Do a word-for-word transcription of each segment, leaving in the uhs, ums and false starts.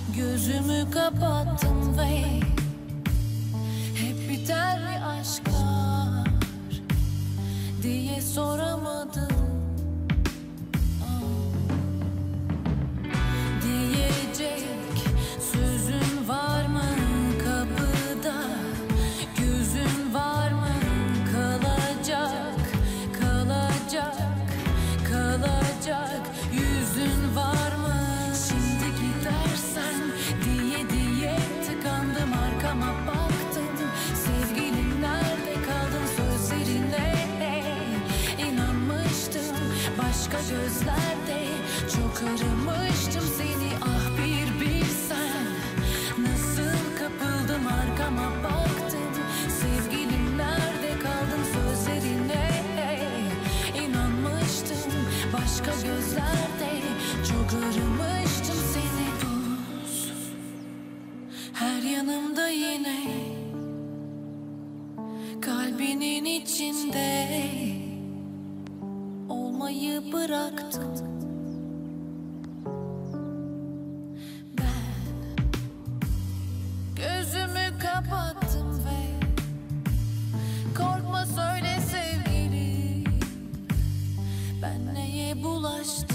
Gözümü kapattım ve hep biter mi aşklar diye soramadım. Diyecek sözün var mı kapıda? Gözün var mı? Kalacak, kalacak, kalacak. Yüzün var mı? Şimdi gidersen diye diye tıkandım, arkama baktım. Sevgilim nerede kaldın sözlerine? İnanmıştım başka gözlerde, çok aramıştım seni, ah bir bilsen. Nasıl kapıldım, arkama baktım. Sevgilim nerede kaldın sözlerine? İnanmıştım başka gözlerde, çok aramıştım seni. Buz her yanımda yine, kalbinin içinde olmayı bıraktım. Ben gözümü kapattım ve korkma söyle sevgilim, ben neye bulaştım?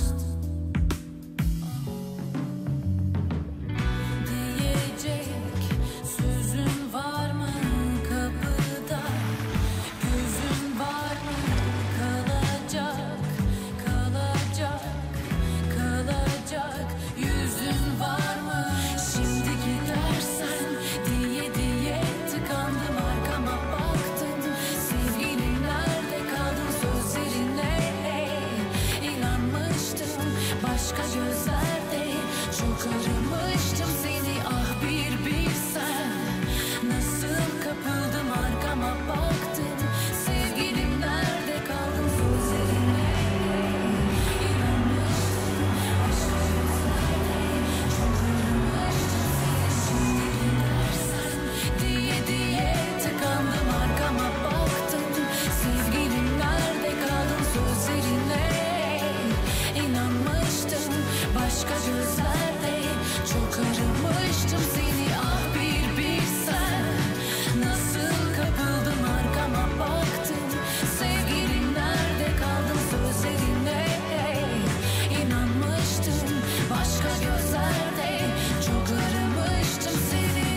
Diyecek sözün var mı kapıda? Gözün var mı? Kalacak, kalacak, kalacak. Yüzün var mı? Şimdi gidersen diye diye tıkandım, arkama baktım. Sevgilim nerede kaldın sözlerine? İnanmıştım başka gözlerde, çok aramıştım seni, ah bir bilsen. Nasıl kapıldım, arkama baktım. Sevgilim nerede kaldın sözlerine? İnanmıştım başka gözlerde, çok aramıştım seni. Şimdi gidersen diye diye tıkandım, arkama baktım. Sevgilim nerede kaldın sözlerine? İnanmıştım başka gözlerde, çok aramıştım seni, ah bir bilsen. Nasıl kapıldım, arkama baktım. Sevgilim nerede kaldın sözlerine? İnanmıştım başka gözlerde, çok aramıştım seni.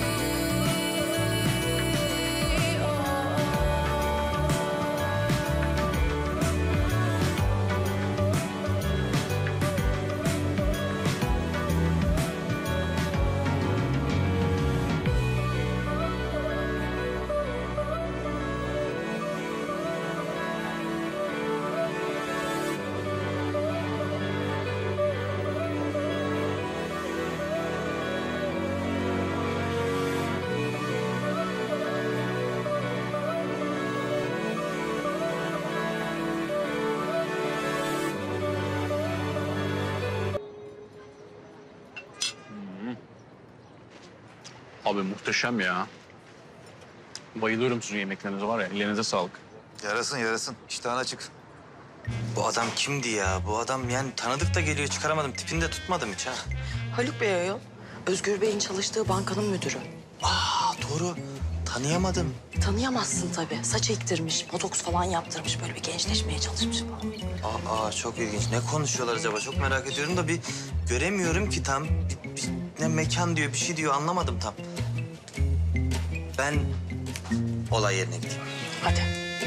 Abi muhteşem ya. Bayılıyorum sizin yemeklerinize, var ya, ellerinize sağlık. Yarasın yarasın. İştahın açık. Bu adam kimdi ya? Bu adam yani tanıdık da geliyor, çıkaramadım. Tipini de tutmadım hiç ha. Haluk Bey ayol. Özgür Bey'in çalıştığı bankanın müdürü. Aa doğru. Tanıyamadım. Tanıyamazsın tabii. Saç ektirmiş, botoks falan yaptırmış. Böyle bir gençleşmeye çalışmış falan. Aa, aa çok ilginç. Ne konuşuyorlar acaba? Çok merak ediyorum da bir göremiyorum ki tam. Bir, bir- ne mekan diyor, bir şey diyor, anlamadım tam. Ben olay yerine gideyim. Hadi.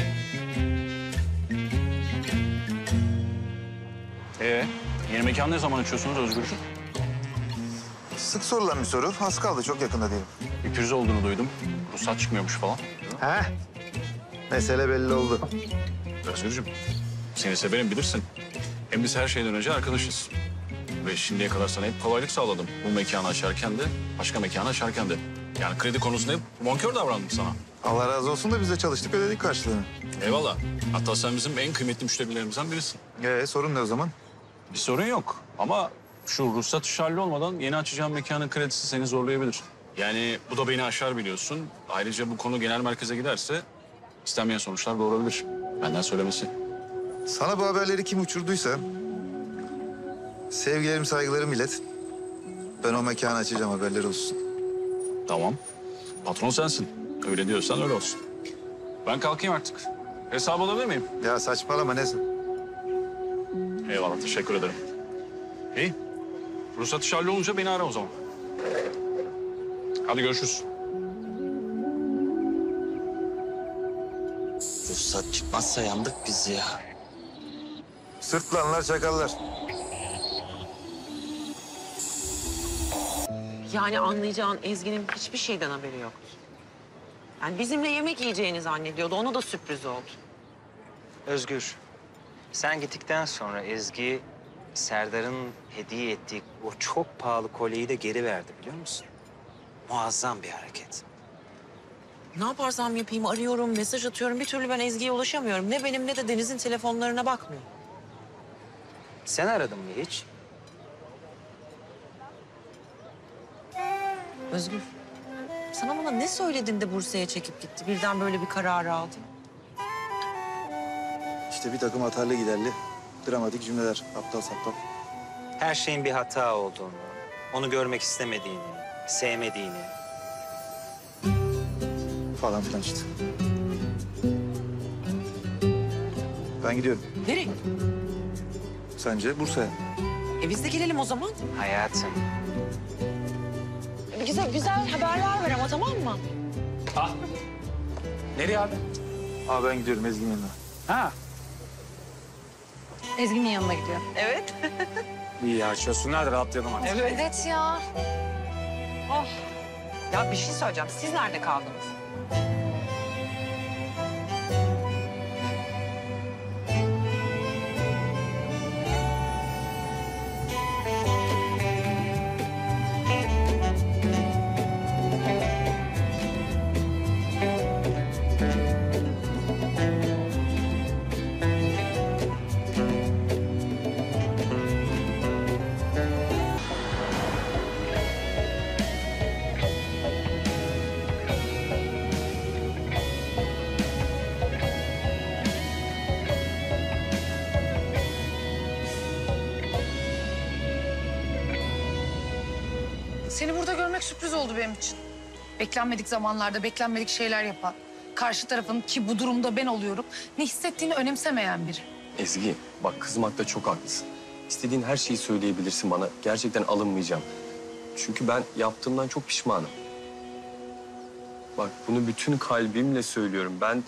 Ee, yeni mekan ne zaman açıyorsunuz Özgürcüğüm? Sık sorulan bir soru. Az kaldı, çok yakında değilim. Bir pürüz olduğunu duydum. Ruhsat çıkmıyormuş falan. He? Mesele belli oldu. Özgürcüğüm, seni severim bilirsin. Hem biz her şeyden önce arkadaşız. Ve şimdiye kadar sana hep kolaylık sağladım. Bu mekanı açarken de, başka mekanı açarken de. Yani kredi konusunda hep bonkör davrandım sana. Allah razı olsun da biz de çalıştık, ödedik karşılığını. Eyvallah. Hatta sen bizim en kıymetli müşterilerimizden birisin. Ee, sorun ne o zaman? Bir sorun yok ama şu ruhsat işi hallolmadan yeni açacağım mekanın kredisi seni zorlayabilir. Yani bu da beni aşar biliyorsun. Ayrıca bu konu genel merkeze giderse istenmeyen sonuçlar doğurabilir. Benden söylemesi. Sana bu haberleri kim uçurduysa sevgilerim, saygılarım ilet. Ben o mekanı açacağım, haberleri olsun. Tamam. Patron sensin. Öyle diyorsan öyle olsun. Ben kalkayım artık. Hesabı alabilir miyim? Ya saçmalama ne? Eyvallah, teşekkür ederim. İyi. Ruhsat işi hallolunca beni ara o zaman. Hadi görüşürüz. Ruhsat çıkmazsa yandık biz ya. Sırtlanlar, çakallar. Yani anlayacağın Ezgi'nin hiçbir şeyden haberi yoktu. Yani bizimle yemek yiyeceğini zannediyordu. Ona da sürpriz oldu. Özgür, sen gittikten sonra Ezgi Serdar'ın hediye ettiği o çok pahalı kolyeyi de geri verdi biliyor musun? Muazzam bir hareket. Ne yaparsam yapayım arıyorum, mesaj atıyorum. Bir türlü ben Ezgi'ye ulaşamıyorum. Ne benim ne de Deniz'in telefonlarına bakmıyor. Sen aradın mı hiç? Özgür, sana bana ne söyledin de Bursa'ya çekip gitti? Birden böyle bir kararı aldın. İşte bir takım atarlı giderli, dramatik cümleler, aptal saptal. Her şeyin bir hata olduğunu, onu görmek istemediğini, sevmediğini. Falan filan işte. Ben gidiyorum. Nereye? Sence Bursa'ya. E biz de gelelim o zaman. Hayatım, Güzel, güzel haberler ver ama tamam mı? Nereye abi? Aa ben gidiyorum Ezgi'nin yanına. Ha. Ezgi'nin yanına gidiyor. Evet. İyi ya, çözsünler de rahatlayalım artık. Evet. Evet ya. Oh. Ya bir şey söyleyeceğim. Siz nerede kaldınız? Seni burada görmek sürpriz oldu benim için. Beklenmedik zamanlarda beklenmedik şeyler yapan, karşı tarafın ki bu durumda ben oluyorum, ne hissettiğini önemsemeyen biri. Ezgi, bak kızmakta çok haklısın. İstediğin her şeyi söyleyebilirsin bana. Gerçekten alınmayacağım. Çünkü ben yaptığımdan çok pişmanım. Bak bunu bütün kalbimle söylüyorum. Ben...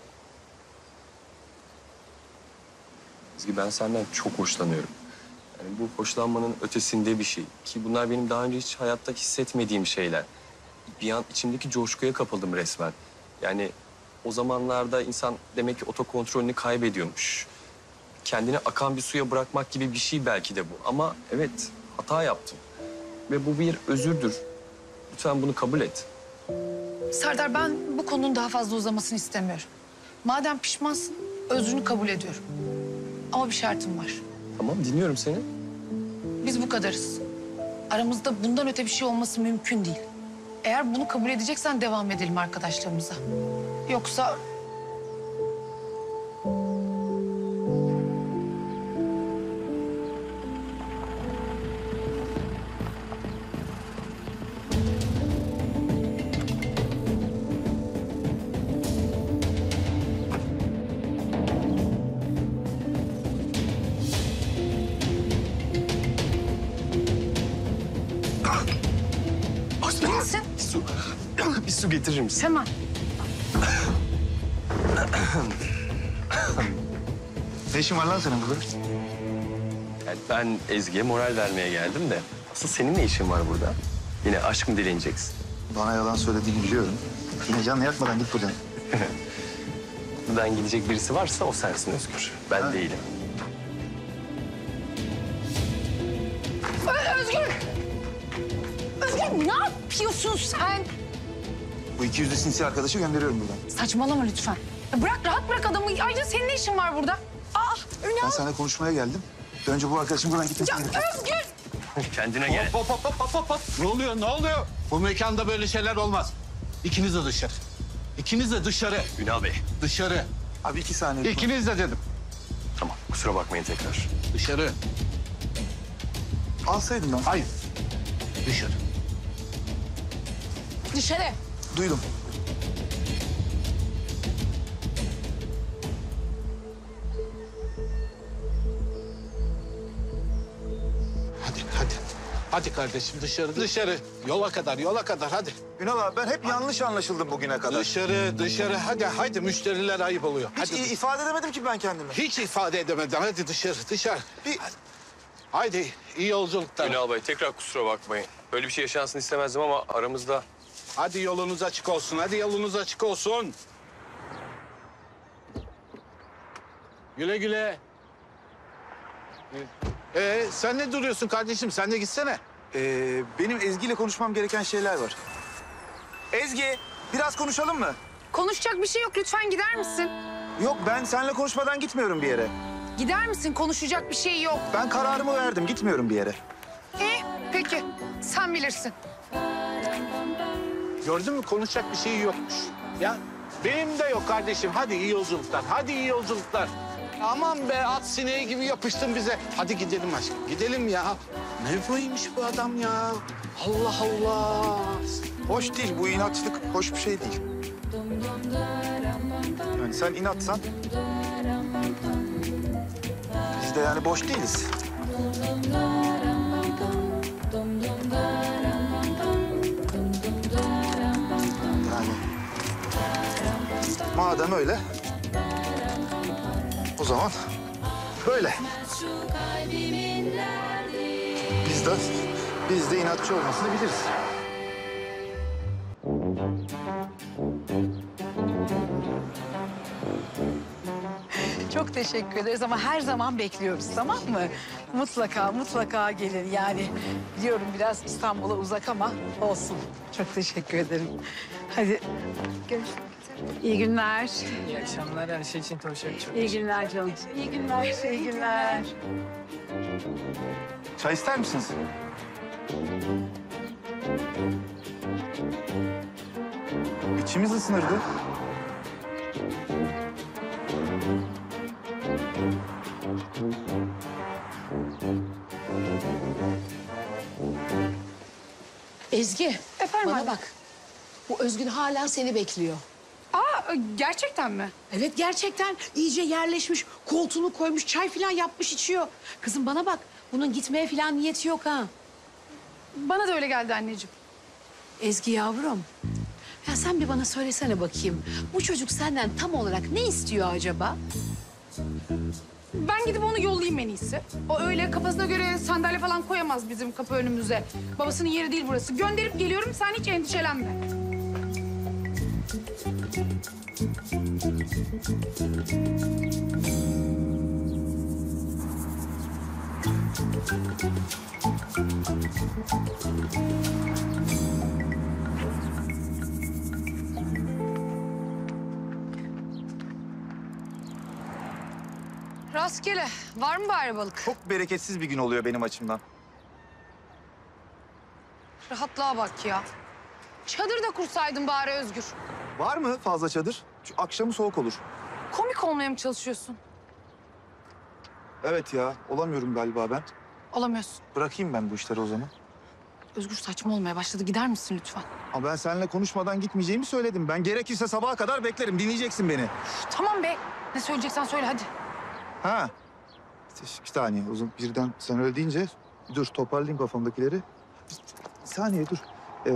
Ezgi ben senden çok hoşlanıyorum. Yani bu hoşlanmanın ötesinde bir şey. Ki bunlar benim daha önce hiç hayatta hissetmediğim şeyler. Bir an içimdeki coşkuya kapıldım resmen. Yani o zamanlarda insan demek ki otokontrolünü kaybediyormuş. Kendini akan bir suya bırakmak gibi bir şey belki de bu. Ama evet, hata yaptım. Ve bu bir özürdür. Lütfen bunu kabul et. Serdar, ben bu konunun daha fazla uzamasını istemiyorum. Madem pişmansın, özrünü kabul ediyorum. Ama bir şartım var. Tamam, dinliyorum seni. Biz bu kadarız. Aramızda bundan öte bir şey olması mümkün değil. Eğer bunu kabul edeceksen devam edelim arkadaşlarımıza. Yoksa... Kimsin? Bir su, bir su getirir misin? Hemen. Ne işin var lan senin burada? Yani ben Ezgi'ye moral vermeye geldim de... Asıl senin ne işin var burada? Yine aşk mı dileneceksin? Bana yalan söylediğini biliyorum. Yine canını yakmadan git buradan. Buradan gidecek birisi varsa o sensin Özgür. Ben Ha. değilim. Özgür! Özgür, ne yapıyorsun sen? Bu iki yüzlü sinsi arkadaşı gönderiyorum buradan. Saçmalama lütfen. Ya bırak, rahat bırak adamı. Ayrıca senin ne işin var burada? Ah, Ben Ünal! seninle konuşmaya geldim. Önce bu arkadaşım buradan gitmesi Ya gerekiyor. Özgür! Kendine gel. Hop hop hop hop hop hop. Ne oluyor ne oluyor? Bu mekanda böyle şeyler olmaz. İkiniz de dışarı. İkiniz de dışarı. Ünal Bey. Dışarı. Abi iki saniye. İkiniz de dedim. Tamam, kusura bakmayın tekrar. Dışarı. Alsaydım ben. Hayır. Dışarı. Dışarı. Duydum. Hadi hadi. Hadi kardeşim dışarı dışarı. Yola kadar yola kadar hadi. Ünal abi ben hep yanlış anlaşıldım bugüne kadar. Dışarı dışarı hadi hadi müşteriler ayıp oluyor. Hiç Hadi. i- ifade edemedim ki ben kendimi. Hiç ifade edemedim. Hadi dışarı dışarı. Bir... Haydi iyi yolculuklar. Ünal Bey tekrar kusura bakmayın. Böyle bir şey yaşansın istemezdim ama aramızda... Hadi yolunuz açık olsun. Hadi yolunuz açık olsun. Güle güle. Ee, sen ne duruyorsun kardeşim? Sen de gitsene. Ee, benim Ezgi ile konuşmam gereken şeyler var. Ezgi, biraz konuşalım mı? Konuşacak bir şey yok. Lütfen gider misin? Yok, ben seninle konuşmadan gitmiyorum bir yere. Gider misin? Konuşacak bir şey yok. Ben kararımı verdim, gitmiyorum bir yere. İyi, peki. Sen bilirsin. Gördün mü? Konuşacak bir şey yokmuş. Ya benim de yok kardeşim. Hadi iyi yolculuklar. Hadi iyi yolculuklar. Aman be at sineği gibi yapıştın bize. Hadi gidelim aşkım. Gidelim ya. Ne buymuş bu adam ya? Allah Allah. Hoş değil, bu inatçılık hoş bir şey değil. Yani sen inatsan... Biz de yani boş değiliz. Yani... Madem öyle... O zaman böyle. Biz de, biz de inatçı olmasını biliriz. Çok teşekkür ederiz ama her zaman bekliyoruz, tamam mı? Mutlaka, mutlaka gelin. Yani biliyorum biraz İstanbul'a uzak ama olsun. Çok teşekkür ederim. Hadi görüşmek üzere. İyi günler. İyi akşamlar. Her şey için teşekkür ederim. İyi günler canım. İyi günler, iyi günler. Çay ister misiniz? İçimiz ısınırdı. Ezgi, Efendim bana anne? bak. Bu Özgün hala seni bekliyor. Aa, gerçekten mi? Evet gerçekten iyice yerleşmiş, koltuğunu koymuş, çay falan yapmış içiyor. Kızım bana bak, bunun gitmeye falan niyeti yok ha. Bana da öyle geldi anneciğim. Ezgi yavrum, ya sen bir bana söylesene bakayım. Bu çocuk senden tam olarak ne istiyor acaba? Ben gidip onu yollayayım en iyisi. O öyle kafasına göre sandalye falan koyamaz bizim kapı önümüze. Babasının yeri değil burası. Gönderip geliyorum, sen hiç endişelenme. Rastgele. Var mı bari balık? Çok bereketsiz bir gün oluyor benim açımdan. Rahatlığa bak ya. Çadır da kursaydın bari Özgür. Var mı fazla çadır? Şu akşamı soğuk olur. Komik olmaya mı çalışıyorsun? Evet ya, olamıyorum galiba ben. Olamıyorsun. Bırakayım ben bu işleri o zaman. Özgür saçma olmaya başladı. Gider misin lütfen? Ama ben seninle konuşmadan gitmeyeceğimi söyledim. Ben gerekirse sabaha kadar beklerim. Dinleyeceksin beni. Üf, tamam be. Ne söyleyeceksen söyle hadi. Ha. Bir saniye. O zaman birden sen öyle deyince... Dur toparlayayım kafamdakileri. Bir, bir saniye dur. Ee,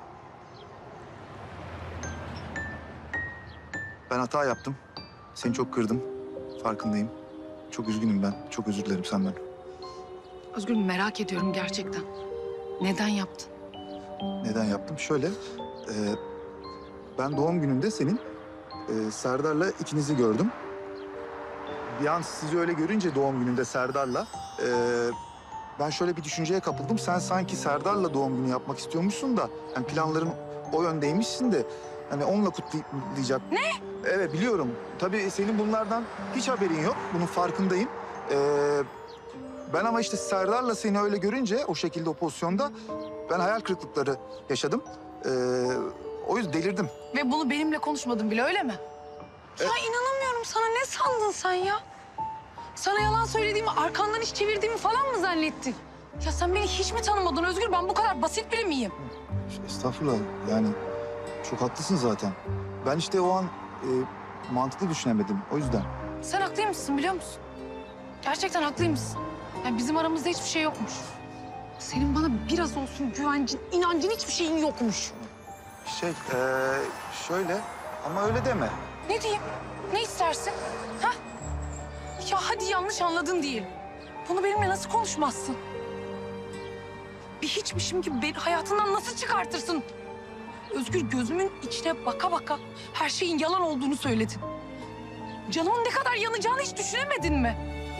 ben hata yaptım. Seni çok kırdım. Farkındayım. Çok üzgünüm ben. Çok özür dilerim senden. Özgür merak ediyorum gerçekten. Neden yaptın? Neden yaptım? Şöyle, e, ben doğum gününde senin e, Serdar'la ikinizi gördüm. Bir an sizi öyle görünce doğum gününde Serdar'la e, ben şöyle bir düşünceye kapıldım. Sen sanki Serdar'la doğum günü yapmak istiyormuşsun da yani planların o yöndeymişsin de hani onunla kutlayacak. Ne? Evet biliyorum. Tabii senin bunlardan hiç haberin yok. Bunun farkındayım. E, ben ama işte Serdar'la seni öyle görünce o şekilde o pozisyonda ben hayal kırıklıkları yaşadım. Ee, o yüzden delirdim. Ve bunu benimle konuşmadın bile öyle mi? Ya inanamıyorum sana. Ne sandın sen ya? Sana yalan söylediğimi, arkandan iş çevirdiğimi falan mı zannettin? Ya sen beni hiç mi tanımadın Özgür? Ben bu kadar basit biri miyim? Estağfurullah yani çok haklısın zaten. Ben işte o an e, mantıklı düşünemedim o yüzden. Sen haklıymışsın biliyor musun? Gerçekten haklıymışsın. Yani bizim aramızda hiçbir şey yokmuş. Senin bana biraz olsun güvencin, inancın, hiçbir şeyin yokmuş. Şey e, şöyle ama öyle deme. Ne diyeyim? Ne istersin? Ha? Ya hadi yanlış anladın diyelim. Bunu benimle nasıl konuşmazsın? Bir hiçmişim gibi beni hayatından nasıl çıkartırsın? Özgür, gözümün içine baka baka her şeyin yalan olduğunu söyledin. Canımın ne kadar yanacağını hiç düşünemedin mi?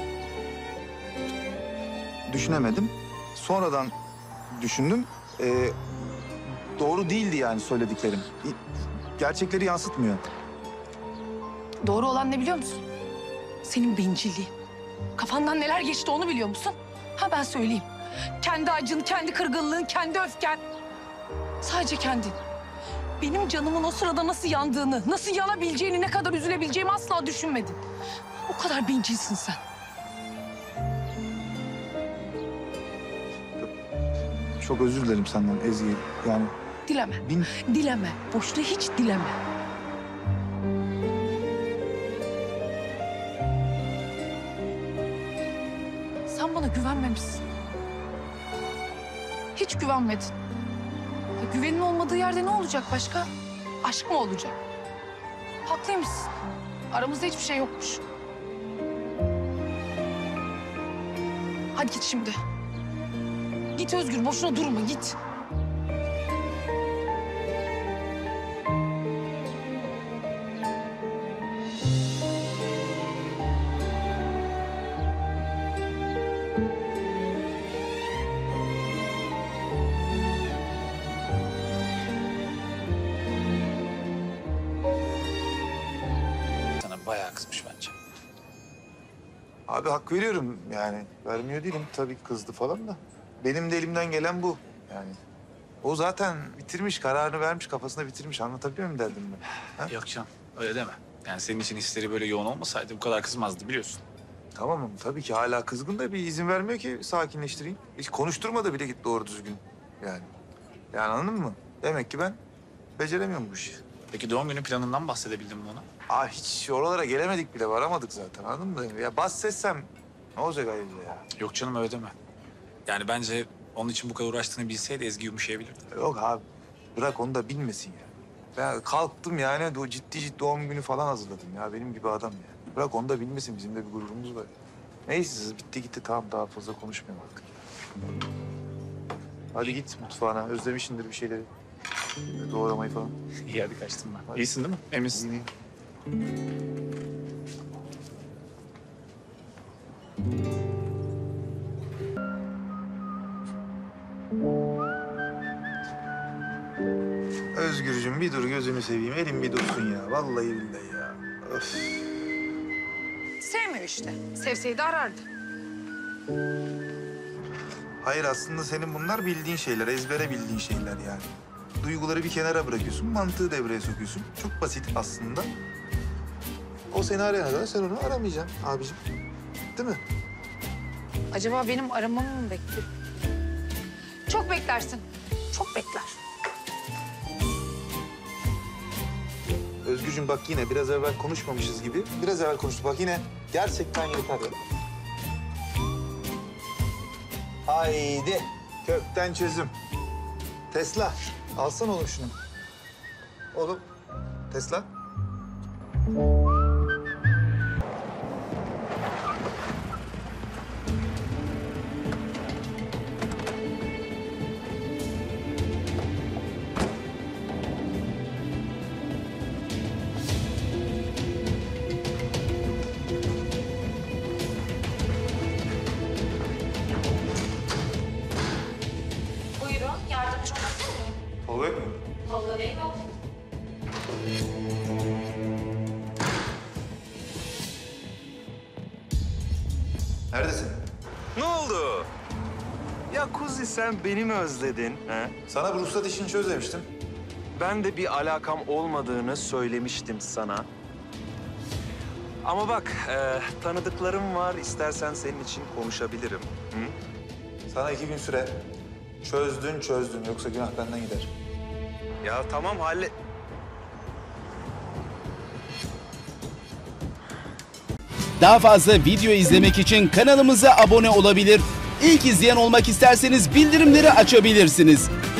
Düşünemedim. Sonradan düşündüm. E, doğru değildi yani söylediklerim. Gerçekleri yansıtmıyor. Doğru olan ne biliyor musun? Senin bencilliğin. Kafandan neler geçti onu biliyor musun? Ha ben söyleyeyim. Kendi acın, kendi kırgınlığın, kendi öfken. Sadece kendin. Benim canımın o sırada nasıl yandığını, nasıl yanabileceğini, ne kadar üzülebileceğimi asla düşünmedin. O kadar bencilsin sen. Çok özür dilerim senden Ezgi. Yani Dileme. bin... Dileme. Boşta hiç dileme. Sen bana güvenmemişsin. Hiç güvenmedin. Ya güvenin olmadığı yerde ne olacak başka? Aşk mı olacak? Haklıymışsın. Aramızda hiçbir şey yokmuş. Hadi git şimdi. Git Özgür, boşuna durma, git. Sana bayağı kızmış bence. Abi hak veriyorum yani. Vermiyor değilim. Tabii kızdı falan da. Benim de elimden gelen bu yani. O zaten bitirmiş, kararını vermiş, kafasında bitirmiş. Anlatabiliyor muyum derdim ben? Ha? Yok canım öyle deme. Yani senin için hisleri böyle yoğun olmasaydı bu kadar kızmazdı biliyorsun. Tamam tabii ki hala kızgın da bir izin vermiyor ki sakinleştireyim. Hiç konuşturmadı bile git doğru düzgün yani. Yani anladın mı? Demek ki ben beceremiyorum bu işi. Peki doğum günü planından bahsedebildin mi ona? Aa hiç oralara gelemedik bile, varamadık zaten anladın mı? Ya bahsetsem ne olacak ayrıca ya? Yok canım öyle deme. Yani bence onun için bu kadar uğraştığını bilseydi Ezgi yumuşayabilirdi. Yok abi bırak onu da bilmesin ya. Ben kalktım yani o ciddi ciddi doğum günü falan hazırladım ya. Benim gibi adam ya. Bırak onu da bilmesin, bizim de bir gururumuz var. Neyse siz bitti gitti, tamam daha fazla konuşmayalım artık. Hadi git mutfağına, özlemişsindir bir şeyleri. Doğramayı falan. İyi hadi kaçtım ben. Hadi. İyisin değil mi? Eminsin. İyiyim. Özgürcüğüm bir dur, gözünü seveyim. Elim bir dursun ya. Vallahi billahi ya. Öf. Sevmiyor işte. Sevseydi arardı. Hayır aslında senin bunlar bildiğin şeyler, ezbere bildiğin şeyler yani. Duyguları bir kenara bırakıyorsun, mantığı devreye sokuyorsun. Çok basit aslında. O seni arayana kadar sen onu aramayacaksın abicim. Değil mi? Acaba benim aramamı mı bekliyor? Çok beklersin. Çok bekler. Özgürcüğüm bak yine biraz evvel konuşmamışız gibi. Biraz evvel konuştuk. Bak yine gerçekten yeter ya. Haydi kökten çözüm. Tesla alsana oğlum şunu. Oğlum Tesla. Buyurun, yardımcı olabilir miyim? Tolga yok mu? Tolga Bey yok. Neredesin? Ne oldu? Ya Kuzi sen beni mi özledin? He? Sana bu ruhsat işini çöz demiştim. Ben de bir alakam olmadığını söylemiştim sana. Ama bak e, tanıdıklarım var. İstersen senin için konuşabilirim. Hı? Sana iki gün süre. Çözdün çözdün yoksa günah benden gider. Ya tamam halle... Daha fazla video izlemek için kanalımıza abone olabilir. İlk izleyen olmak isterseniz bildirimleri açabilirsiniz.